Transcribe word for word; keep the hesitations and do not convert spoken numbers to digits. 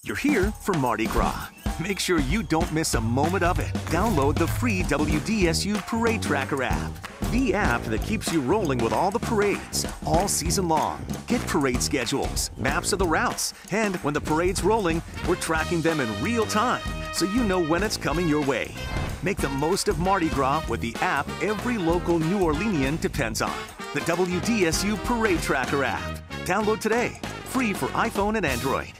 You're here for Mardi Gras. Make sure you don't miss a moment of it. Download the free W D S U Parade Tracker app. The app that keeps you rolling with all the parades, all season long. Get parade schedules, maps of the routes, and when the parade's rolling, we're tracking them in real time, so you know when it's coming your way. Make the most of Mardi Gras with the app every local New Orleanian depends on. The W D S U Parade Tracker app. Download today. Free for iPhone and Android.